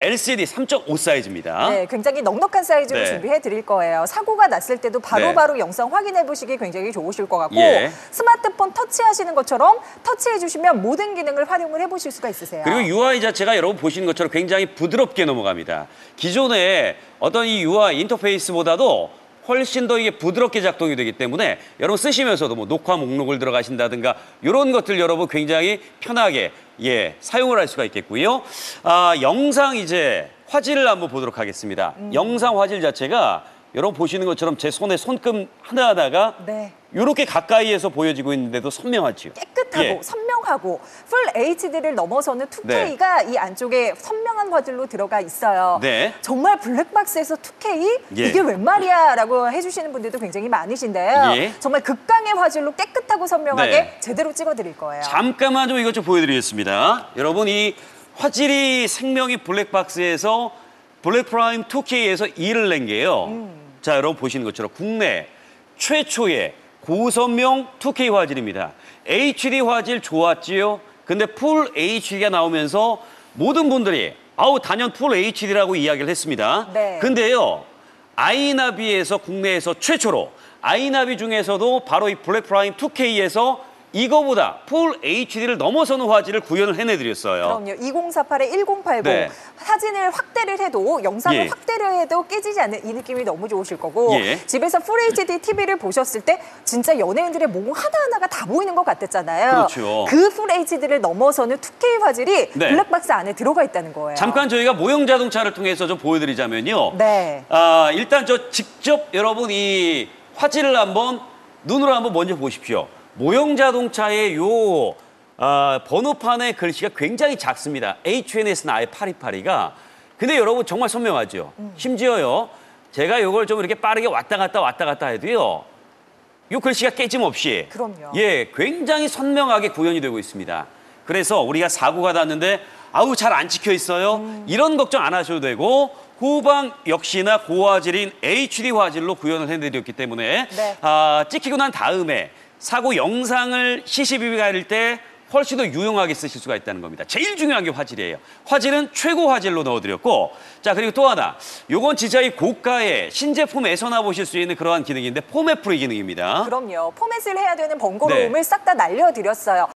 LCD 3.5 사이즈입니다. 네, 굉장히 넉넉한 사이즈로 네. 준비해 드릴 거예요. 사고가 났을 때도 바로바로 영상 확인해 보시기 굉장히 좋으실 것 같고 스마트폰 터치하시는 것처럼 터치해 주시면 모든 기능을 활용을 해보실 수가 있으세요. 그리고 UI 자체가 여러분 보시는 것처럼 굉장히 부드럽게 넘어갑니다. 기존의 어떤 이 UI 인터페이스보다도 훨씬 더 이게 부드럽게 작동이 되기 때문에 여러분 쓰시면서도 뭐 녹화 목록을 들어가신다든가 이런 것들 여러분 굉장히 편하게 사용을 할 수가 있겠고요. 영상 이제 화질을 한번 보도록 하겠습니다. 영상 화질 자체가 여러분 보시는 것처럼 제 손에 손금 하나하나가 이렇게 가까이에서 보여지고 있는데도 선명하죠. 깨끗하고 선명하고 풀 HD를 넘어서는 2K가 이 안쪽에 선명한 화질로 들어가 있어요. 정말 블랙박스에서 2K? 이게 웬 말이야? 라고 해주시는 분들도 굉장히 많으신데요. 정말 극강의 화질로 깨끗하고 선명하게 제대로 찍어드릴 거예요. 잠깐만 좀 이것 좀 보여드리겠습니다. 여러분 이 화질이 생명이 블랙박스에서 블랙프라임 2K에서 2를 낸 게요. 자, 여러분 보시는 것처럼 국내 최초의 고선명 2K 화질입니다. HD 화질 좋았지요? 근데 풀 HD가 나오면서 모든 분들이 단연 풀 HD라고 이야기를 했습니다. 근데요, 아이나비에서 국내에서 최초로 아이나비 중에서도 바로 이 블랙프라임 2K에서 이거보다 풀 HD를 넘어서는 화질을 구현을 해내드렸어요. 그럼요. 2048에 1080. 사진을 확대를 해도 영상을 확대를 해도 깨지지 않는 이 느낌이 너무 좋으실 거고 집에서 풀 HD TV를 보셨을 때 진짜 연예인들의 모공 하나하나가 다 보이는 것 같았잖아요. 그렇죠. 그 풀 HD를 넘어서는 2K 화질이 블랙박스 안에 들어가 있다는 거예요. 잠깐 저희가 모형 자동차를 통해서 좀 보여드리자면요. 일단 저 직접 여러분 이 화질을 한번 눈으로 한번 먼저 보십시오. 모형 자동차의 요 번호판의 글씨가 굉장히 작습니다. HNS는 아예 파리파리가. 근데 여러분 정말 선명하죠. 심지어요. 제가 이걸 좀 이렇게 빠르게 왔다 갔다 해도요. 요 글씨가 깨짐없이 굉장히 선명하게 구현이 되고 있습니다. 그래서 우리가 사고가 났는데 잘 안 찍혀 있어요. 이런 걱정 안 하셔도 되고 후방 역시나 고화질인 HD 화질로 구현을 해드렸기 때문에 찍히고 난 다음에 사고 영상을 CCTV가 할 때 훨씬 더 유용하게 쓰실 수가 있다는 겁니다. 제일 중요한 게 화질이에요. 화질은 최고 화질로 넣어드렸고 자 그리고 또 하나 요건 진짜 이 고가의 신제품에서나 보실 수 있는 그러한 기능인데 포맷 프리 기능입니다. 그럼요. 포맷을 해야 되는 번거로움을 싹 다 날려드렸어요.